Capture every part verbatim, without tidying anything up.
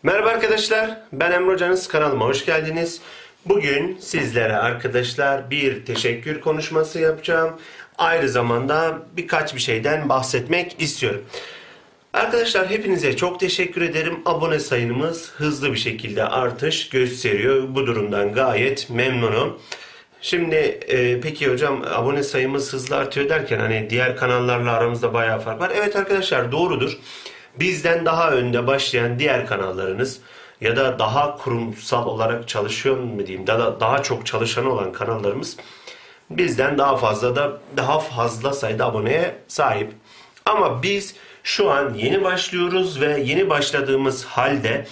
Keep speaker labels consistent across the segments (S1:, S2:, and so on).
S1: Merhaba arkadaşlar, ben Emre Hocanız, kanalıma hoş geldiniz. Bugün sizlere arkadaşlar bir teşekkür konuşması yapacağım. Aynı zamanda birkaç bir şeyden bahsetmek istiyorum. Arkadaşlar hepinize çok teşekkür ederim. Abone sayımız hızlı bir şekilde artış gösteriyor. Bu durumdan gayet memnunum. Şimdi e, peki hocam abone sayımız hızlı artıyor derken hani diğer kanallarla aramızda bayağı fark var. Evet arkadaşlar doğrudur. Bizden daha önde başlayan diğer kanallarınız ya da daha kurumsal olarak çalışıyor mu diyeyim daha, daha çok çalışan olan kanallarımız bizden daha fazla da daha fazla sayıda aboneye sahip. Ama biz şu an yeni başlıyoruz ve yeni başladığımız halde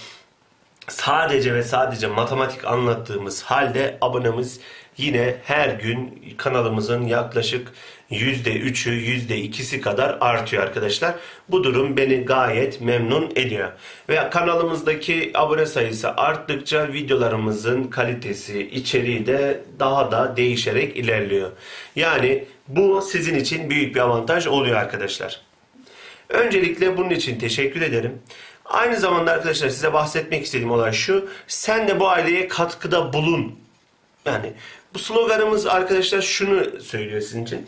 S1: sadece ve sadece matematik anlattığımız halde abonemiz yine her gün kanalımızın yaklaşık yüzde üçü yüzde ikisi kadar artıyor arkadaşlar. Bu durum beni gayet memnun ediyor. Ve kanalımızdaki abone sayısı arttıkça videolarımızın kalitesi, içeriği de daha da değişerek ilerliyor. Yani bu sizin için büyük bir avantaj oluyor arkadaşlar. Öncelikle bunun için teşekkür ederim. Aynı zamanda arkadaşlar size bahsetmek istediğim olay şu. Sen de bu aileye katkıda bulun. Yani bu sloganımız arkadaşlar şunu söylüyor sizin için.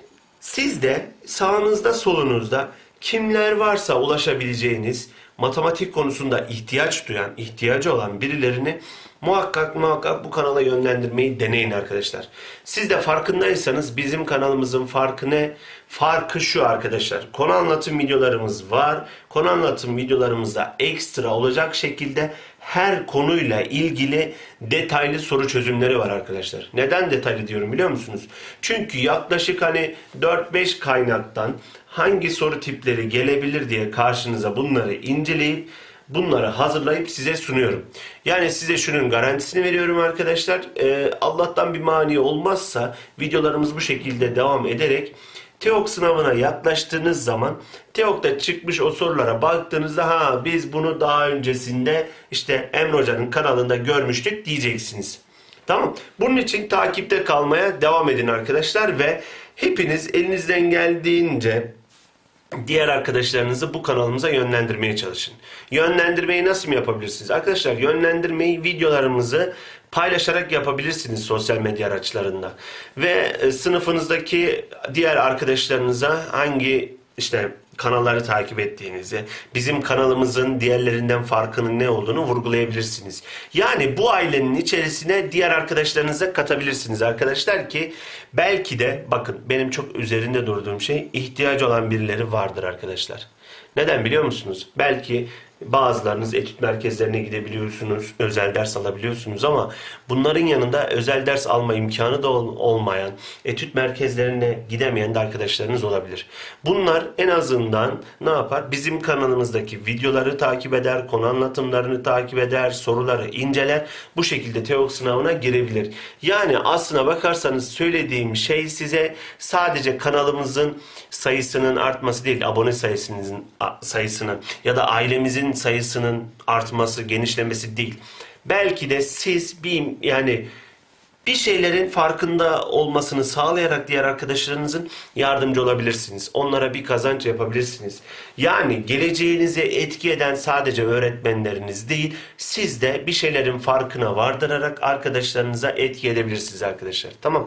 S1: Siz de sağınızda solunuzda kimler varsa ulaşabileceğiniz matematik konusunda ihtiyaç duyan, ihtiyacı olan birilerini muhakkak muhakkak bu kanala yönlendirmeyi deneyin arkadaşlar. Siz de farkındaysanız bizim kanalımızın farkı ne? Farkı şu arkadaşlar. Konu anlatım videolarımız var. Konu anlatım videolarımızda ekstra olacak şekilde her konuyla ilgili detaylı soru çözümleri var arkadaşlar. Neden detaylı diyorum biliyor musunuz? Çünkü yaklaşık hani dört beş kaynaktan hangi soru tipleri gelebilir diye karşınıza bunları inceleyip bunları hazırlayıp size sunuyorum. Yani size şunun garantisini veriyorum arkadaşlar. Ee, Allah'tan bir mani olmazsa videolarımız bu şekilde devam ederek TEOK sınavına yaklaştığınız zaman TEOK'ta çıkmış o sorulara baktığınızda ha biz bunu daha öncesinde işte Emre Hoca'nın kanalında görmüştük diyeceksiniz. Tamam. Bunun için takipte kalmaya devam edin arkadaşlar ve hepiniz elinizden geldiğince diğer arkadaşlarınızı bu kanalımıza yönlendirmeye çalışın. Yönlendirmeyi nasıl mı yapabilirsiniz? Arkadaşlar yönlendirmeyi videolarımızı paylaşarak yapabilirsiniz sosyal medya araçlarında. Ve sınıfınızdaki diğer arkadaşlarınıza hangi işte kanalları takip ettiğinizi, bizim kanalımızın diğerlerinden farkının ne olduğunu vurgulayabilirsiniz. Yani bu ailenin içerisine diğer arkadaşlarınıza katabilirsiniz arkadaşlar ki belki de bakın benim çok üzerinde durduğum şey ihtiyacı olan birileri vardır arkadaşlar. Neden biliyor musunuz? Belki bazılarınız etüt merkezlerine gidebiliyorsunuz, özel ders alabiliyorsunuz ama bunların yanında özel ders alma imkanı da olmayan, etüt merkezlerine gidemeyen de arkadaşlarınız olabilir. Bunlar en azından ne yapar? Bizim kanalımızdaki videoları takip eder, konu anlatımlarını takip eder, soruları inceler. Bu şekilde TEOK sınavına girebilir. Yani aslına bakarsanız söylediğim şey size sadece kanalımızın sayısının artması değil, abone sayısının sayısının ya da ailemizin sayısının artması, genişlemesi değil. Belki de siz bir yani bir şeylerin farkında olmasını sağlayarak diğer arkadaşlarınızın yardımcı olabilirsiniz. Onlara bir kazanç yapabilirsiniz. Yani geleceğinize etki eden sadece öğretmenleriniz değil, siz de bir şeylerin farkına vardırarak arkadaşlarınıza etki edebilirsiniz arkadaşlar. Tamam.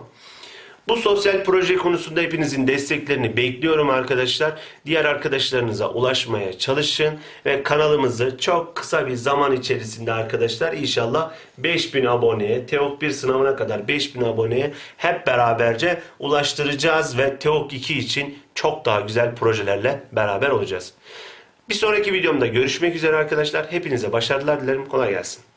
S1: Bu sosyal proje konusunda hepinizin desteklerini bekliyorum arkadaşlar. Diğer arkadaşlarınıza ulaşmaya çalışın ve kanalımızı çok kısa bir zaman içerisinde arkadaşlar inşallah beş bin aboneye, TEOK bir sınavına kadar beş bin aboneye hep beraberce ulaştıracağız ve TEOK iki için çok daha güzel projelerle beraber olacağız. Bir sonraki videomda görüşmek üzere arkadaşlar. Hepinize başarılar dilerim. Kolay gelsin.